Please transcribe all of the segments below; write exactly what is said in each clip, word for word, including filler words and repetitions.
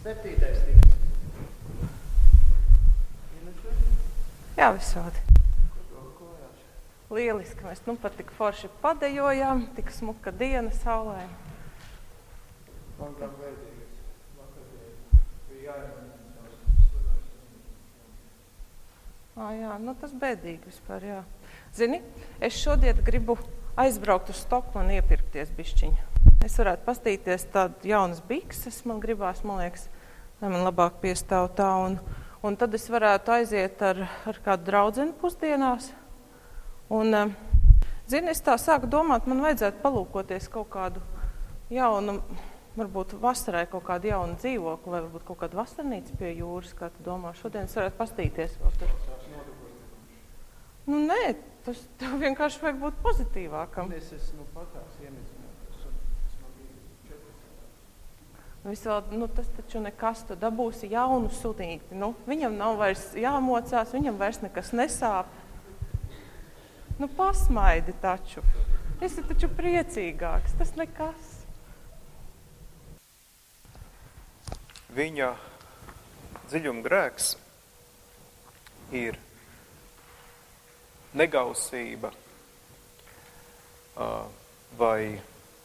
Septītais tiks. Jā, visādi. Lieliski, mēs nu pat tik forši padejojām, tik smuka diena saulē. Man kā vērtīgas. Vakardien bija jāiemēnē. Ā, jā, nu tas bēdīgi vispār, jā. Zini, es šodien gribu aizbraukt uz Stokmanu iepirkties bišķiņu. Es varētu pastīties tādu jaunas bikses, man gribās, man liekas, lai man labāk piestāv tā. Un, un tad es varētu aiziet ar, ar kādu draudzeni pusdienās. Un, zini, es tā sāku domāt, man vajadzētu palūkoties kaut kādu jaunu, varbūt vasarai kaut kādu jaunu dzīvokli, vai varbūt kaut kādu vasarnīcu pie jūras, kā tu domā. Šodien es varētu pastīties vēl tur. Nu, nē, tas tev vienkārši vajag būt pozitīvākam. Es esmu patās iemedzināt. Es vēl, nu, tas taču nekas, tu dabūsi jaunu sunīti. Nu, viņam nav vairs jāmocās, viņam vairs nekas nesāp. Nu, pasmaidi taču. Esi taču priecīgāks, tas nekas. Viņa dziļuma grēks ir negausība vai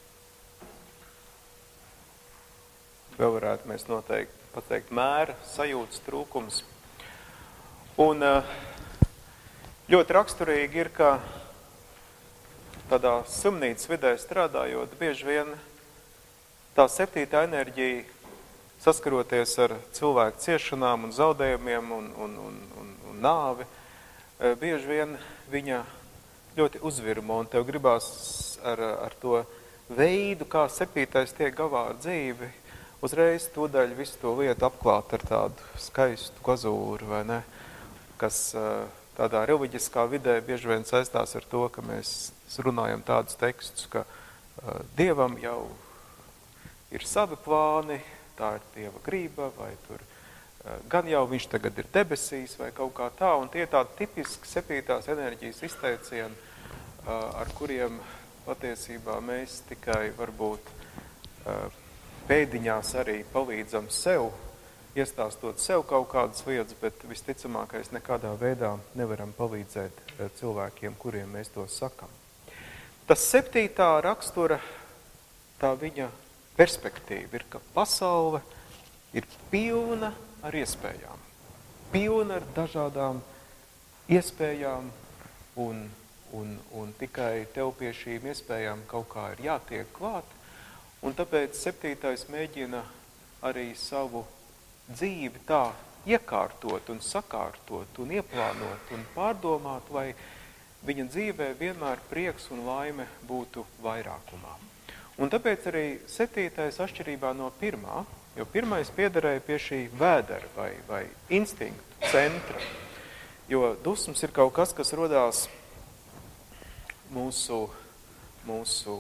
vēl varētu mēs noteikti pateikt mēra, sajūtas trūkums. Un ļoti raksturīgi ir, ka tādā slimnīcas vidē strādājot, bieži vien tā septītā enerģija, saskaroties ar cilvēku ciešanām un zaudējumiem un, un, un, un, un nāvi, bieži vien viņa ļoti uzvirmo, un tev gribās ar, ar to veidu, kā septītais tiek galā ar dzīvi, uzreiz tūdaļ visu to lietu apklāt ar tādu skaistu glazūru, vai ne? Kas tādā reliģiskā vidē bieži vien saistās ar to, ka mēs runājam tādus tekstus, ka Dievam jau ir savi plāni, tā ir Dieva grība, vai tur gan jau viņš tagad ir debesīs, vai kaut kā tā, un tie tādi tipiski septītās enerģijas izteicieni, ar kuriem patiesībā mēs tikai varbūt pēdiņās arī palīdzam sev, iestāstot sev kaut kādas lietas, bet visticamākais nekādā veidā nevaram palīdzēt cilvēkiem, kuriem mēs to sakam. Tas septītā rakstura, tā viņa perspektīva ir, ka pasaule ir pilna ar iespējām, pilna ar dažādām iespējām, un, un, un tikai tev pie šīm iespējām kaut kā ir jātiek klāt, un tāpēc septītais mēģina arī savu dzīvi tā iekārtot un sakārtot un ieplānot un pārdomāt, lai viņa dzīvē vienmēr prieks un laime būtu vairākumā. Un tāpēc arī septītais atšķirībā no pirmā, jo pirmais piederēja pie šī vēdera vai, vai instinktu centra, jo dusmas ir kaut kas, kas rodās mūsu, mūsu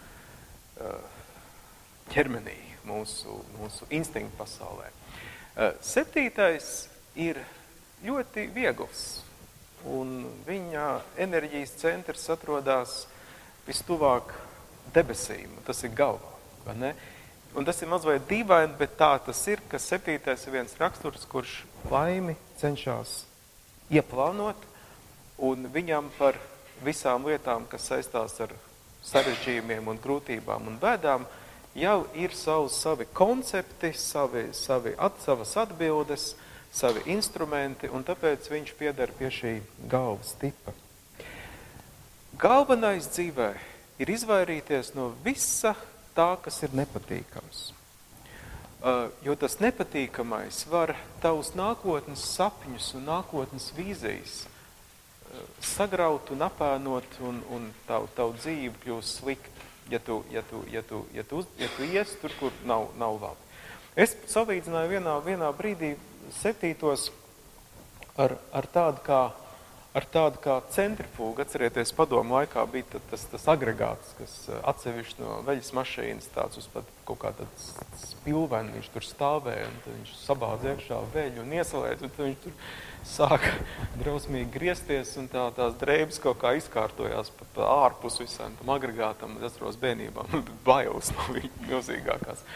ķermenī, mūsu, mūsu instinktu pasaulē. Septītais ir ļoti viegls, un viņa enerģijas centrs atrodās vistuvāk debesīm, tas ir galvā, vai ne? Un tas ir mazliet dīvaini, bet tā tas ir, ka septītais ir viens raksturs, kurš laimi cenšas ieplānot, un viņam par visām lietām, kas saistās ar sarežģījumiem un grūtībām un bēdām, jau ir savi, savi koncepti, savi, savi at, savas atbildes, savi instrumenti, un tāpēc viņš pieder pie šī galvas tipa. Galvenais dzīvē ir izvairīties no visa tā, kas ir nepatīkams. Uh, jo tas nepatīkamais var tavus nākotnes sapņus un nākotnes vīzijas uh, sagraut un apēnot, un, un tavu, tavu dzīvi kļūst slikti, ja tu, ja tu, ja tu, ja tu, ja tu ies tur, kur nav, nav labi. Es salīdzināju vienā, vienā brīdī septītos ar, ar tādu kā ar tādu kā centrifūgu. Atcerieties, padomu laikā bija tas, tas agregāts, kas atsevišķi no veļas mašīnas tāds uz pat kaut kā tāds spilveni, viņš tur stāvēja, un tad viņš sabādz iekšā veļu un iesalēdz, un tad viņš tur sāka drausmīgi griezties, un tā, tās drēbes kaut kā izkārtojās pa, pa ārpus visām tam agregātam, es atceros bērnībām, bailes no viņa milzīgākās.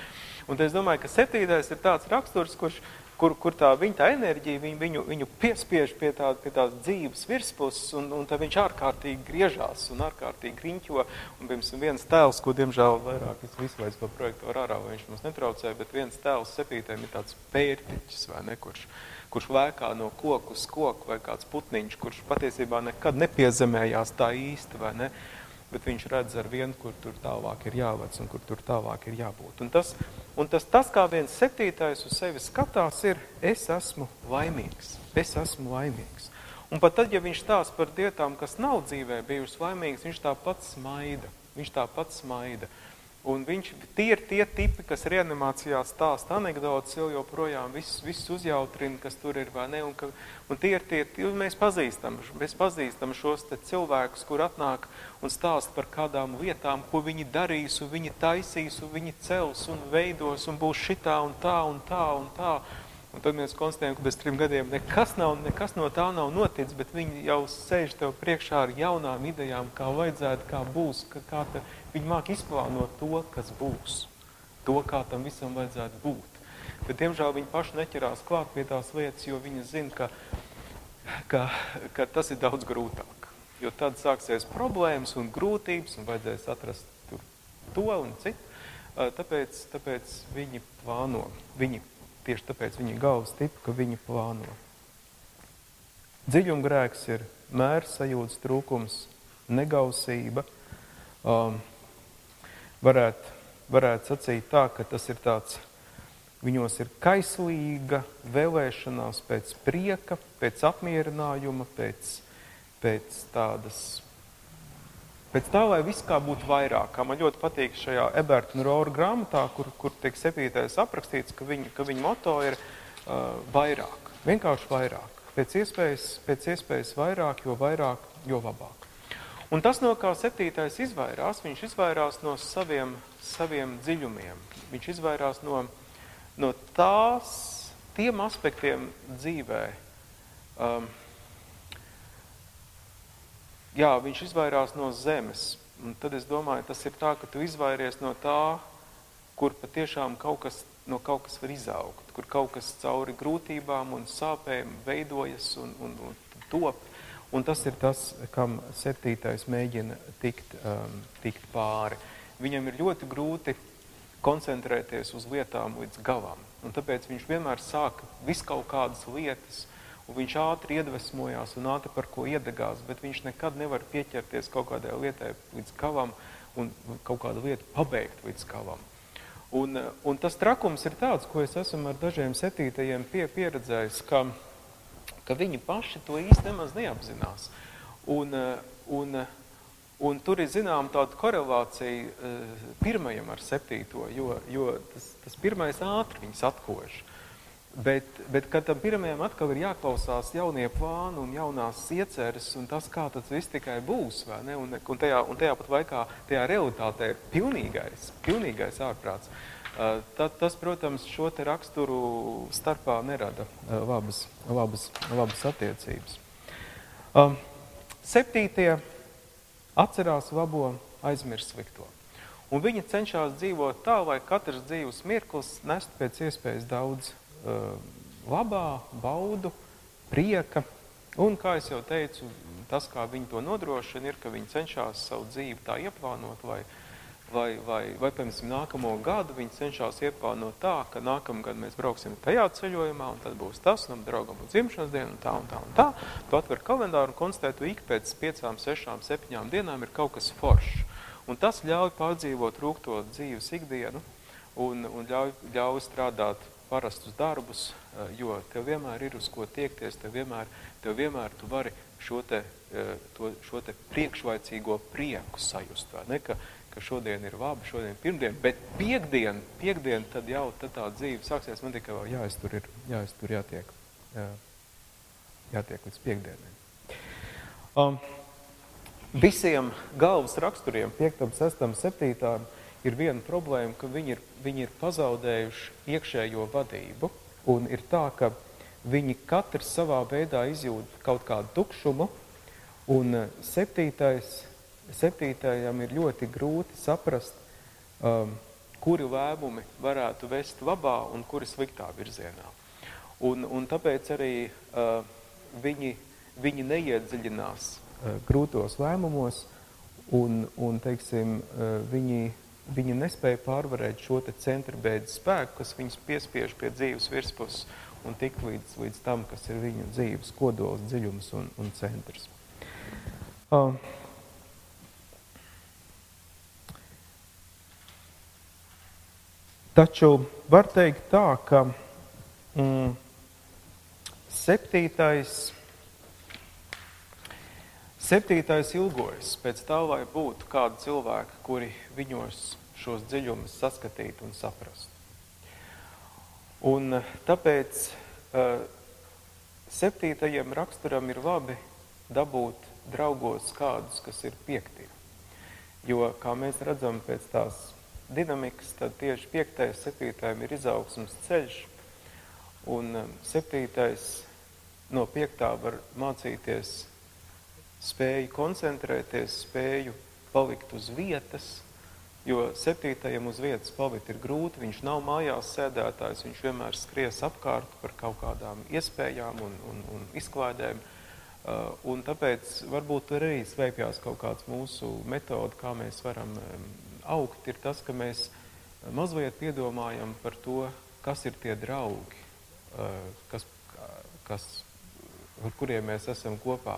Un es domāju, ka septītais ir tāds raksturs, kurš, kur, kur tā viņa tā enerģija viņu, viņu, viņu piespiež pie, tā, pie tās dzīves virspuses, un, un tā viņš ārkārtīgi griežās un ārkārtīgi riņķo. Un, piemēram, viens tēls, ko, diemžēl, vairāk es visu vairs to projektu var ārā, vai viņš mums netraucēja, bet viens tēls septītajam ir tāds pērtiķis, vai ne, kurš, kurš lēkā no koku uz koku, vai kāds putniņš, kurš patiesībā nekad nepiezemējās tā īsti, vai ne, bet viņš redz ar vienu, kur tur tālāk ir jāvec un kur tur tālāk ir jābūt. Un tas, un tas, tas kā viens septītais uz sevi skatās, ir, es esmu laimīgs, es esmu laimīgs. Un pat tad, ja viņš stāsta par lietām, kas nav dzīvē bijušas laimīgas, viņš tāpat smaida, viņš tāpat smaida. Un viņš, tie ir tie tipi, kas reanimācijā stāsta anekdotas, jau joprojām viss, viss uzjautrina, kas tur ir, vai ne, un, ka, un tie ir tie, mēs pazīstam, mēs pazīstam šos te cilvēkus, kur atnāk un stāsta par kādām lietām, ko viņi darīs, un viņi taisīs, un viņi cels, un veidos, un būs šitā, un tā, un tā, un tā. Un tad mēs konstatējam, ka bez trim gadiem nekas, nav, nekas no tā nav noticis, bet viņi jau sēž tev priekšā ar jaunām idejām, kā vajadzētu, kā būs, ka, kā te, viņi māk izplānot to, kas būs, to, kā tam visam vajadzētu būt. Bet, diemžēl, viņi paši neķerās klāt pie tās lietas, jo viņi zina, ka, ka, ka tas ir daudz grūtāk. Jo tad sāksies problēmas un grūtības, un vajadzēs atrast tur to un citu. Tāpēc, tāpēc viņi plāno, viņi Tieši tāpēc viņa galvas tipa, ka viņa plāno. Dziļumgrēks ir mēra sajūtas trūkums, negausība. Um, varētu, varētu sacīt tā, ka tas ir tāds, viņos ir kaislīga vēlēšanās pēc prieka, pēc apmierinājuma, pēc, pēc tādas, pēc tā, lai viss kā būtu vairāk. Kā man ļoti patīk šajā Eberta un Rohra grāmatā, kur, kur tiek septītais aprakstīts, ka viņa, ka viņa moto ir uh, vairāk, vienkārši vairāk. Pēc iespējas, pēc iespējas vairāk, jo vairāk, jo labāk. Un tas, no kā septītais izvairās, viņš izvairās no saviem, saviem dziļumiem. Viņš izvairās no, no tās, tiem aspektiem dzīvē, um, Jā, viņš izvairās no zemes, un tad es domāju, tas ir tā, ka tu izvairies no tā, kur patiešām kaut kas, no kaut kas var izaugt, kur kaut kas cauri grūtībām un sāpēm veidojas un, un, un top, un tas ir tas, kam septītais mēģina tikt, um, tikt pāri. Viņam ir ļoti grūti koncentrēties uz lietām līdz galam, un tāpēc viņš vienmēr sāk visu kaut kādas lietas, un viņš ātri iedvesmojās un ātri par ko iedegās, bet viņš nekad nevar pieķerties kaut kādai lietai līdz galam un kaut kādu lietu pabeigt līdz galam. Un, un tas trakums ir tāds, ko es esmu ar dažiem septītajiem pie, pieredzējis, ka, ka viņi paši to īsti nemaz neapzinās. Un, un, un tur ir zinām tāda korelācija pirmajam ar septīto, jo, jo tas, tas pirmais ātri viņus atkož. Bet, bet kad tam pirmajam atkal ir jāklausās jaunie plāni un jaunās ieceres un tas, kā tas viss tikai būs, vai ne? Un, un, tajā, un tajā pat laikā, tajā realitātē ir pilnīgais, pilnīgais ārprāts. Uh, tad, tas, protams, šo te raksturu starpā nerada uh, labas, labas, labas attiecības. Um, septītie atcerās labo, aizmirst slikto. Un viņi cenšas dzīvot tā, lai katrs dzīves mirklis nestu pēc iespējas daudz labā, baudu, prieka, un, kā es jau teicu, tas, kā viņi to nodrošina, ir, ka viņi cenšas savu dzīvi tā ieplānot, vai, vai, vai, vai piemēram, nākamo gadu viņi cenšas ieplānot tā, ka nākamgad mēs brauksim tajā ceļojumā, un tad būs tas, un draugam būs dzimšanas diena, un tā, un tā, un tā. Tu atver kalendāru un konstatē, tu ik pēc piecām, sešām, septiņām dienām ir kaut kas foršs. Un tas ļauj pārdzīvot rūgto dzīves ikdienu, un, un ļauj, ļauj strādāt parastus darbus, jo tev vienmēr ir uz ko tiekties, tev vienmēr, tev vienmēr tu vari šo te, to, šo te priekšlaicīgo prieku sajust, vai ne, ka, ka šodien ir labi, šodien pirmdien, bet piekdien, piekdien tad jau tad tā dzīve sāksies, man tikai vēl jāiztur ir, jāiztur jātiek, jā, jātiek līdz piekdieniem. Um, visiem galvas raksturiem, piektam, sestam, septītām, ir viena problēma, ka viņi ir, viņi ir pazaudējuši iekšējo vadību, un ir tā, ka viņi katrs savā veidā izjūt kaut kādu tukšumu, un septītais, septītajam ir ļoti grūti saprast, um, kuri lēmumi varētu vest labā un kuri sliktā virzienā. Un, un tāpēc arī uh, viņi, viņi neiedziļinās uh, grūtos lēmumos un, un teiksim, uh, viņi, viņi nespēja pārvarēt šo te centrbēdas spēku, kas viņus piespiež pie dzīves virspuses un tikt līdz, līdz tam, kas ir viņu dzīves kodols, dziļums un, un centrs. Uh, Taču var teikt tā, ka mm, septītais, septītais ilgojas pēc tā, lai būtu kādi cilvēki, kuri viņos šos dziļumus saskatītu un saprastu. Un tāpēc uh, septītajiem raksturam ir labi dabūt draugos kādus, kas ir piektie. Jo, kā mēs redzam pēc tās dinamikas, tad tieši piektais septītajam ir izaugsmas ceļš, un septītais no piektā var mācīties spēju koncentrēties, spēju palikt uz vietas, jo septītajam uz vietas palikt ir grūti, viņš nav mājās sēdētājs, viņš vienmēr skries apkārt par kaut kādām iespējām un, un, un izklaidēm, uh, un tāpēc varbūt tur arī sveipjās kaut kāds mūsu metoda, kā mēs varam um, augt, ir tas, ka mēs mazliet piedomājam par to, kas ir tie draugi, kas, kas, ar kuriem mēs esam kopā.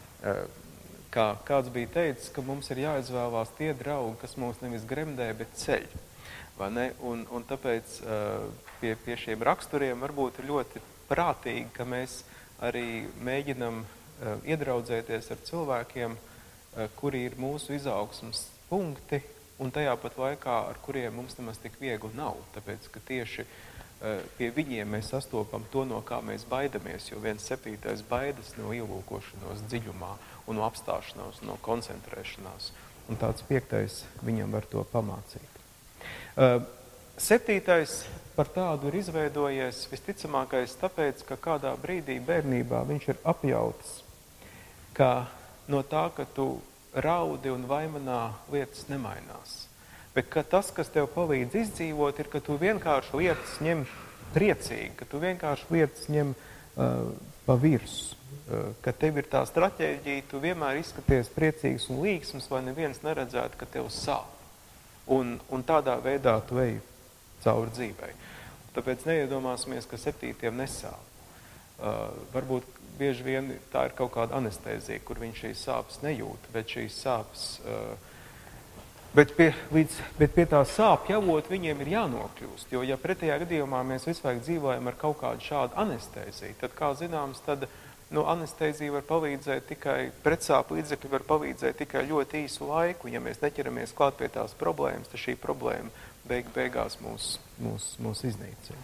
Kā kāds bija teicis, ka mums ir jāizvēlās tie draugi, kas mūs nevis gremdē, bet ceļ. Vai ne? Un, un tāpēc pie, pie šiem raksturiem varbūt ir ļoti prātīgi, ka mēs arī mēģinam iedraudzēties ar cilvēkiem, kuri ir mūsu izaugsmas punkti, un tajā pat laikā, ar kuriem mums nemaz tik viegli nav, tāpēc, ka tieši uh, pie viņiem mēs sastopam to, no kā mēs baidamies, jo viens septītais baidas no ielūkošanos dziļumā un no apstāšanās, no koncentrēšanās, un tāds piektais viņam var to pamācīt. Uh, septītais par tādu ir izveidojies visticamākais tāpēc, ka kādā brīdī bērnībā viņš ir apjautas, ka no tā, ka tu raudi un vaimanā lietas nemainās. Bet ka tas, kas tev palīdz izdzīvot, ir, ka tu vienkārši lietas ņem priecīgi, ka tu vienkārši lietas ņem uh, pa virs, uh, ka tev ir tā stratēģija, tu vienmēr izskaties priecīgs un līgsms, lai neviens neredzētu, ka tev sāp. Un, un tādā veidā tu ej cauri dzīvei. Tāpēc neiedomāsimies, ka septītiem nesāp. Uh, varbūt bieži vien tā ir kaut kāda anestēzija, kur viņš šīs sāpes nejūt, bet šīs sāpes, uh, bet, pie, līdz, bet pie tā sāpju avot viņiem ir jānokļūst, jo ja pretējā gadījumā mēs visu laiku dzīvojam ar kaut kādu šādu anestēziju, tad, kā zināms, tad no anestēzija var palīdzēt tikai, pretsāpu līdzekļi var palīdzēt tikai ļoti īsu laiku, ja mēs neķeramies klāt pie tās problēmas, tad šī problēma beig, beigās mūs, mūs, mūs iznīcina.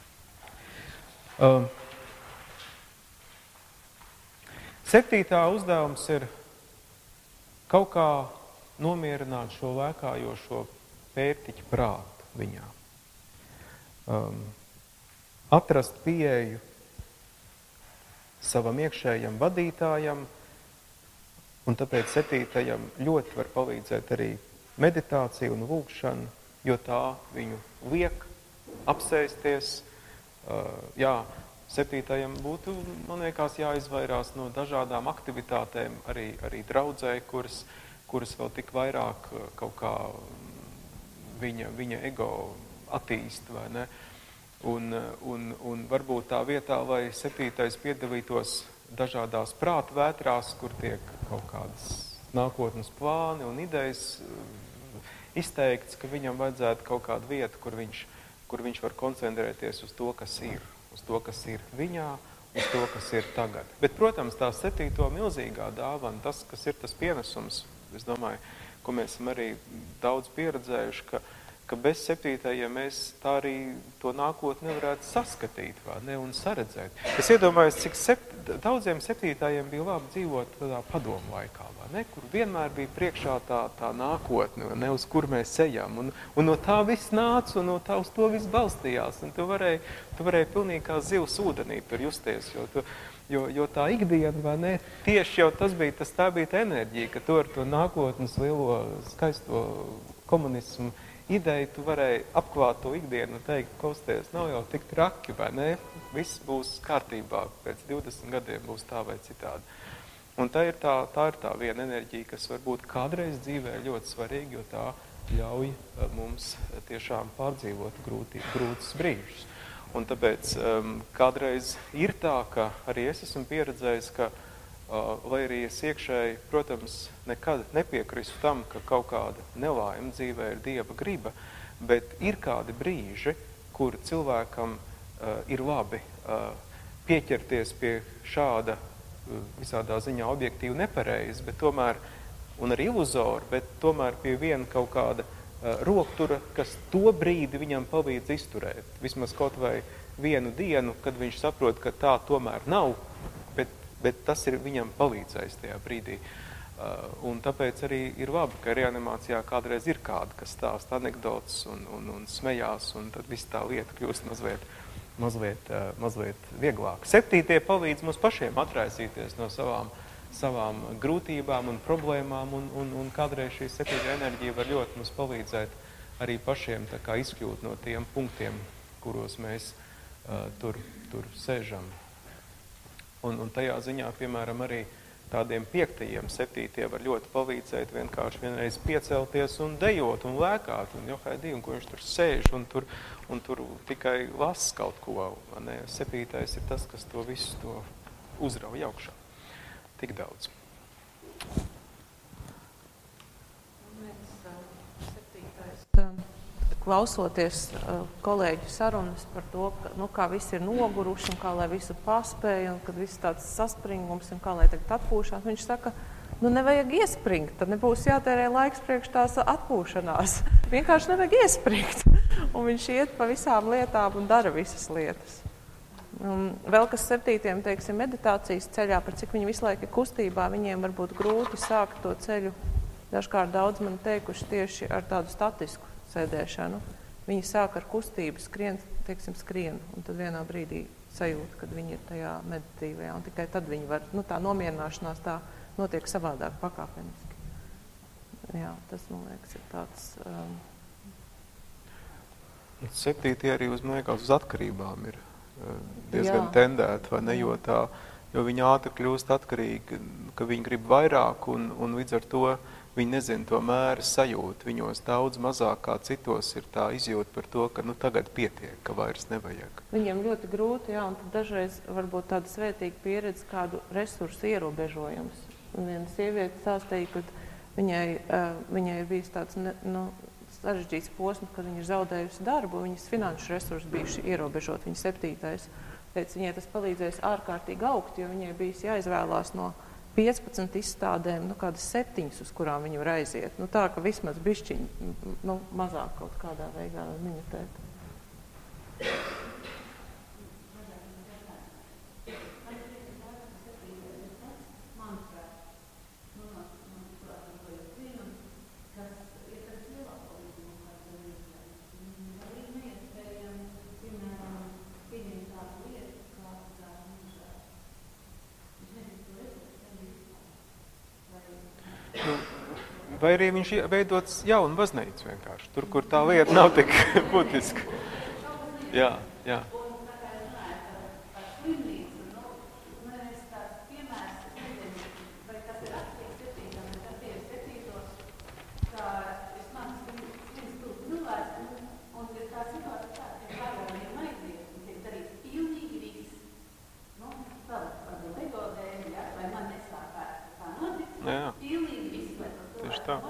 Uh, Septītā uzdevums ir kaut kā nomierināt šo lēkājošo pērtiķu prātu viņā. Um, atrast pieeju savam iekšējam vadītājam, un tāpēc septītajam ļoti var palīdzēt arī meditācija un lūgšana, jo tā viņu liek apsēsties, uh, jā, septītajam būtu, man liekas, jāizvairās no dažādām aktivitātēm, arī, arī draudzē, kuras, kuras vēl tik vairāk kaut kā viņa, viņa ego attīst, vai ne? Un, un, un varbūt tā vietā, lai septītais piedalītos dažādās prāta vētrās, kur tiek kaut kādas nākotnes plāni un idejas izteikts, ka viņam vajadzētu kaut kādu vietu, kur viņš, kur viņš var koncentrēties uz to, kas ir. Uz to, kas ir viņā, uz to, kas ir tagad. Bet, protams, tā septīto milzīgā dāvana, tas, kas ir tas pienesums, es domāju, ko mēs esam arī daudz pieredzējuši, ka, ka bez septītajiem mēs tā arī to nākotni nevarētu saskatīt, vai ne, un saredzēt. Es iedomājos, cik sept, daudziem septītājiem bija labi dzīvot tādā padomu laikā, vai ne, kur vienmēr bija priekšā tā, tā nākotne, vai ne, uz kur mēs ejam, un, un no tā viss nāca, un no tā uz to viss balstījās, un tu varēji, tu varēji pilnīgi kā zivs ūdenī tur justies, jo, tu, jo, jo tā ikdiena, vai ne, tieši jau tas bija, tas tā bija tā enerģija, ka tu ar to nākotnes lielo skaisto komunismu ideju tu varēji apklāt to ikdienu un teikt, klausties, nav jau tik traki, vai ne? Viss būs kārtībā, pēc divdesmit gadiem būs tā vai citādi. Un tā ir tā, tā ir tā viena enerģija, kas varbūt kādreiz dzīvē ļoti svarīga, jo tā ļauj mums tiešām pārdzīvot grūti, grūtus brīžus. Un tāpēc um, kādreiz ir tā, ka arī es esmu pieredzējis, ka Uh, lai arī es iekšēji, protams, nekad nepiekrīstu tam, ka kaut kāda nelaime dzīvē ir Dieva griba, bet ir kādi brīži, kur cilvēkam uh, ir labi uh, pieķerties pie šāda uh, visādā ziņā objektīvi nepareizi, bet tomēr, un arī iluzori, bet tomēr pie viena kaut kāda uh, roktura, kas to brīdi viņam palīdz izturēt. Vismaz kaut vai vienu dienu, kad viņš saprot, ka tā tomēr nav, bet tas ir viņam palīdzējis tajā brīdī. Uh, un tāpēc arī ir labi, ka reanimācijā kādreiz ir kāda, kas stāsta anekdotas un, un, un smējās, un tad viss tā lieta kļūst mazliet, mazliet, uh, mazliet vieglāk. Septītie palīdz mums pašiem atraisīties no savām, savām grūtībām un problēmām, un, un, un kādreiz šī septītā enerģija var ļoti mums palīdzēt arī pašiem tā kā izkļūt no tiem punktiem, kuros mēs uh, tur, tur sēžam. Un, un tajā ziņā, piemēram, arī tādiem piektajiem, septītie var ļoti palīdzēt vienkārši vienreiz piecelties un dejot un lēkāt, un johaidī, un ko viņš tur sēž, un tur, un tur tikai las kaut ko. Ne? Septītais ir tas, kas to visu to uzrauj augšā. Tik daudz. Klausoties uh, kolēģu sarunas par to, ka, nu, kā visi ir noguruši un kā lai visu paspēja un kad viss tāds saspringums un kā lai tagad atpūšās, viņš saka, nu nevajag iespringt, tad nebūs jātērē laiks priekš tās atpūšanās. Vienkārši nevajag iespringt. Un viņš iet pa visām lietām un dara visas lietas. Un vēl kas septītiem, teiksim, meditācijas ceļā, par cik viņi visu laiku ir kustībā, viņiem var būt grūti sākt to ceļu. Dažkārt daudz man teikuši tieši ar tādu statisku sēdēšanu. Viņi sāk ar kustību, skrien, teiksim, skrien, un tad vienā brīdī sajūt, kad viņi ir tajā meditīvajā, un tikai tad viņi var, nu tā nomierināšanās tā notiek savādāk, pakāpeniski. Jā, tas, man liekas, ir tāds... Um... Septītie arī uz, man liekas, uz atkarībām ir uh, diezgan Jā. tendēti, vai ne, jo tā, jo viņi ātri kļūst atkarīgi, ka viņi grib vairāk, un, un līdz ar to viņi nezina to mēru sajūtu, viņos daudz mazāk kā citos ir tā izjūta par to, ka nu tagad pietiek, ka vairs nevajag. Viņiem ļoti grūti, jā, un tad dažreiz varbūt tāda svētīga pieredze kādu resursu ierobežojums. Un viena sieviete stāstīja, ka viņai, uh, viņai ir bijis tāds ne, nu, sarežģīts posms, kad viņa ir zaudējusi darbu, viņas finanšu resursi bijuši ierobežot, viņa septītais. Teica, viņai tas palīdzēs ārkārtīgi augt, jo viņai bijis jāizvēlās no piecpadsmit izstādēm, nu kādas septiņas, uz kurām viņi var aiziet. Nu tā, ka vismaz bišķiņi, nu mazāk kaut kādā veidā minitēt. Vai arī viņš veidots jaunu baznīcu vienkārši, tur, kur tā lieta nav tik būtiska. Jā, jā. Jā. Tieši tā.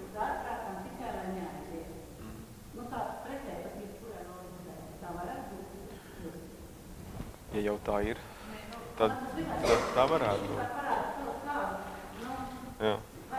Ja jau tā ir, tad, tad tā varētu būt. Jā.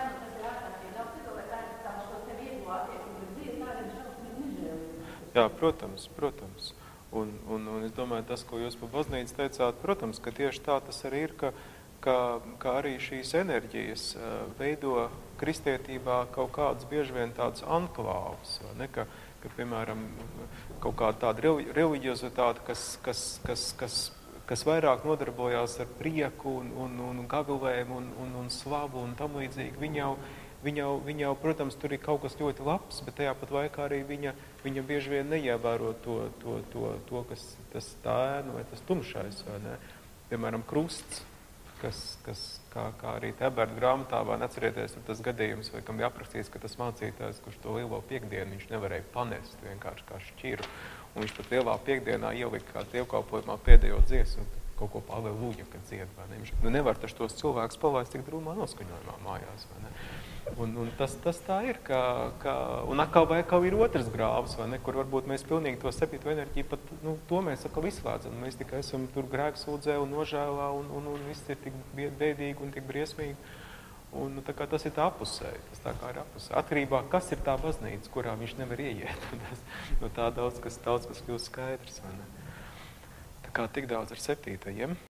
Jā, protams, protams. Un, un, un es domāju, tas, ko jūs par baznīcu teicāt, protams, ka tieši tā tas arī ir, ka Ka, ka arī šīs enerģijas uh, veido kristietībā kaut kādas bieži vien tādas anklāvas, ne? Ka, ka, piemēram, kaut kāda tāda reliģiozitāte, kas, kas, kas, kas, kas vairāk nodarbojās ar prieku un, un, un gavilēm un, un, un slavu un tam līdzīgi, viņi jau, viņa jau, viņa jau, protams, tur ir kaut kas ļoti labs, bet tajā pat laikā arī viņa, viņa bieži vien neievēro to, to, to, to kas tas tā ēnu vai tas tumšais, vai ne? Piemēram, krusts, kas, kas kā, kā arī Eberta grāmatā, vai neatcerieties, tur tas gadījums, vai kam bija aprakstīts, ka tas mācītājs, kurš to lielo piekdienu, viņš nevarēja panest vienkārši kā šķiru, un viņš pat lielā piekdienā ielika kā dievkalpojumā pēdējo dziesmu, kaut ko pa aleluja, kad dzied, vai ne? Viņš, nu nevar taču tos cilvēkus palaist tik drūmā noskaņojumā mājās, vai ne? Un, un tas, tas tā ir, ka, ka un atkal vai atkal ir otrs grāvs, vai ne, kur varbūt mēs pilnīgi to septīto enerģiju pat, nu, to mēs atkal izslēdzam. Mēs tikai esam tur grēksūdzē un nožēlā un, un, un viss ir tik bēdīgi un tik briesmīgi. Un tā kā tas ir tā apusēji, tas tā kā ir apusēji. Atkarībā, kas ir tā baznīca, kurā viņš nevar ieiet. Tas, no tā daudz kas, daudz kas kļūst skaidrs, vai ne. Tā kā tik daudz ar septītajiem.